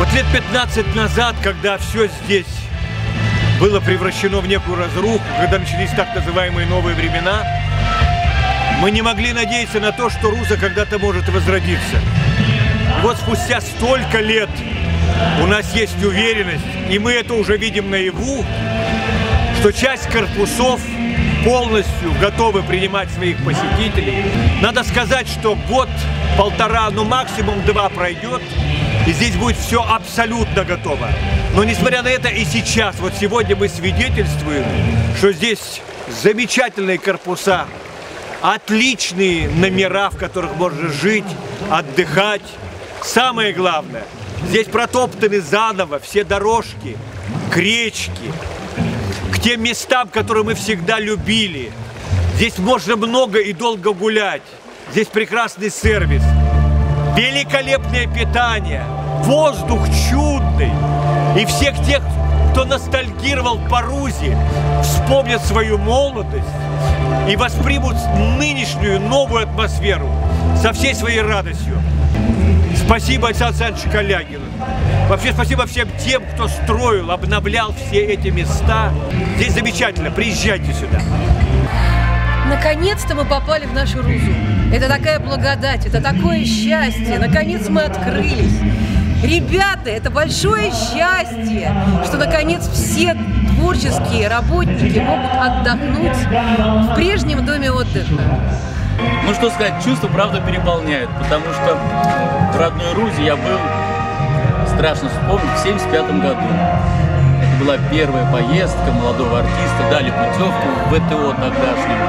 Вот лет 15 назад, когда все здесь было превращено в некую разруху, когда начались так называемые новые времена, мы не могли надеяться на то, что Руза когда-то может возродиться. И вот спустя столько лет у нас есть уверенность, и мы это уже видим наяву, что часть корпусов полностью готовы принимать своих посетителей. Надо сказать, что год-полтора, ну максимум 2 пройдет, и здесь будет все абсолютно готово. Но несмотря на это, и сейчас, вот сегодня мы свидетельствуем, что здесь замечательные корпуса, отличные номера, в которых можно жить, отдыхать. Самое главное, здесь протоптаны заново все дорожки к речке, к тем местам, которые мы всегда любили. Здесь можно много и долго гулять. Здесь прекрасный сервис, великолепное питание, воздух чудный. И всех тех, кто ностальгировал по Рузе, вспомнят свою молодость и воспримут нынешнюю новую атмосферу со всей своей радостью. Спасибо Александру Александровичу Калягину. Вообще спасибо всем тем, кто строил, обновлял все эти места. Здесь замечательно. Приезжайте сюда. Наконец-то мы попали в нашу Рузу. Это такая благодать, это такое счастье. Наконец мы открылись. Ребята, это большое счастье, что наконец все творческие работники могут отдохнуть в прежнем доме отдыха. Ну что сказать, чувства правда переполняют, потому что в родной Рузе я был, страшно вспомнить, в 1975 году. Это была первая поездка молодого артиста, дали путевку в ВТО тогдашнему.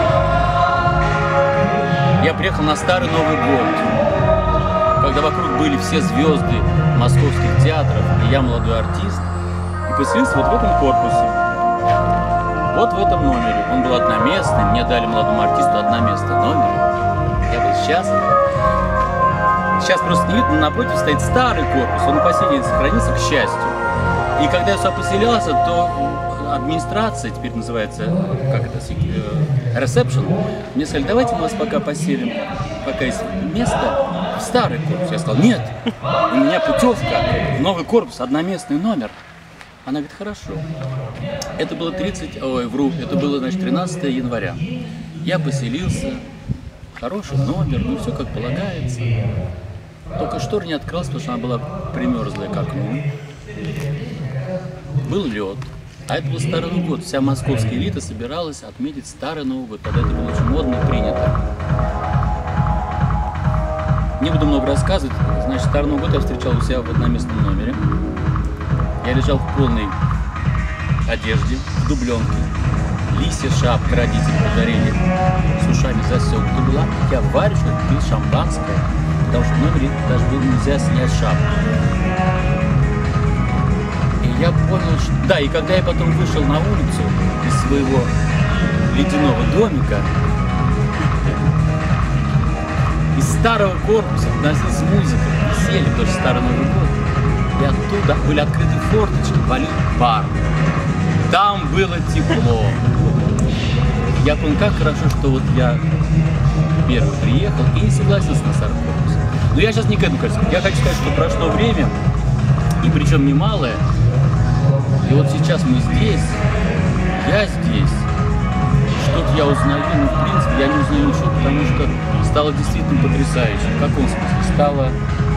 Я приехал на Старый Новый год, когда вокруг были все звезды московских театров, и я молодой артист, и поселился вот в этом корпусе. Вот в этом номере. Он был одноместный, мне дали молодому артисту одноместный номер. Я был счастлив. Сейчас просто не видно, напротив стоит старый корпус, он и по сей день сохранился, к счастью. И когда я сюда поселялся, то администрация, теперь называется, как это, ресепшн, мне сказали, давайте мы вас пока поселим, пока есть место, в старый корпус. Я сказал, нет, у меня путевка в новый корпус, одноместный номер. Она говорит, хорошо. Это было это было, значит, 13 января. Я поселился, хороший номер, ну все как полагается. Только штора не открылась, потому что она была примерзлая к окну. Был лед. А это был Старый Новый год. Вся московская элита собиралась отметить Старый Новый год. Тогда это было очень модно и принято. Не буду много рассказывать. Значит, Старый Новый год я встречал у себя в одноместном номере. Я лежал в полной одежде, в дубленке. Лисья шапка родители подарили, с ушами засёкнута была. Я варежку пил шампанское, потому что в номере даже было нельзя снять шапку. И я понял, что... Да, и когда я потом вышел на улицу из своего ледяного домика, из старого корпуса доносилась музыка, веселье, потому что Старый Новый год. И оттуда были открыты форточки, валил пар. Там было тепло. Я понял, как хорошо, что вот я первый приехал и не согласился на старый корпус. Но я сейчас не к этому хочу. Я хочу сказать, что прошло время, и причем немалое. И вот сейчас мы здесь, я здесь. Что-то я узнаю, но в принципе я не узнаю ничего, потому что стало действительно потрясающе. В каком смысле? Стало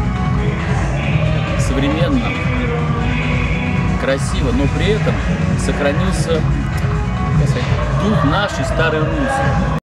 современно, красиво, но при этом сохранился, так сказать, дух нашей старой Руси.